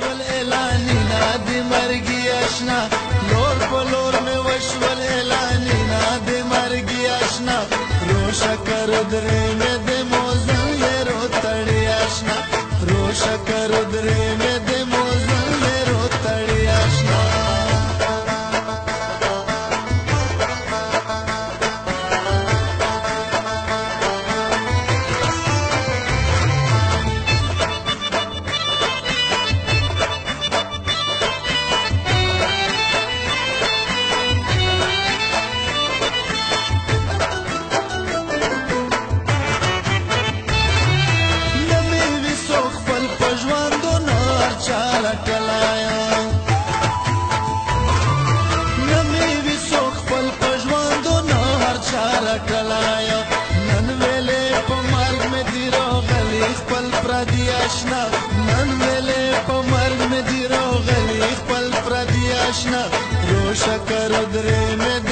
وشول اعلانینا د مرګي آشنا لور په لور مې وشول اعلانینا د مرګي آشنا روشه کر درې مې د موزل لرو تړي آشنا روشه کر درې مې د موزل لرو تړي آشنا نن ویلې په مرګ مې دی راغلی خپل پردي آشنا روشه کر درې مې